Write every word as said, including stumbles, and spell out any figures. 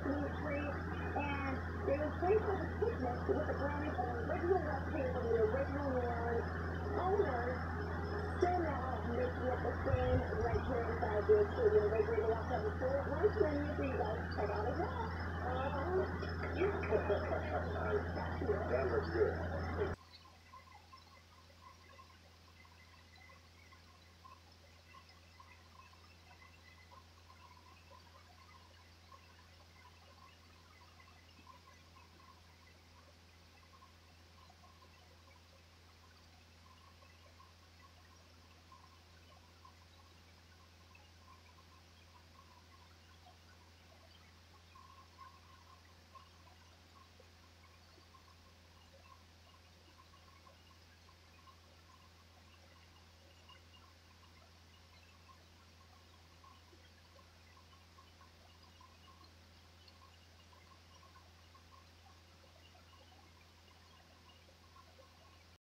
sweet treat. And they were placed on the picnic with the brownies an original recipe from the original one. Owners still now making it the same right here inside the studio. They agree to watch out the full lunch menu so you guys check out as well. That looks good.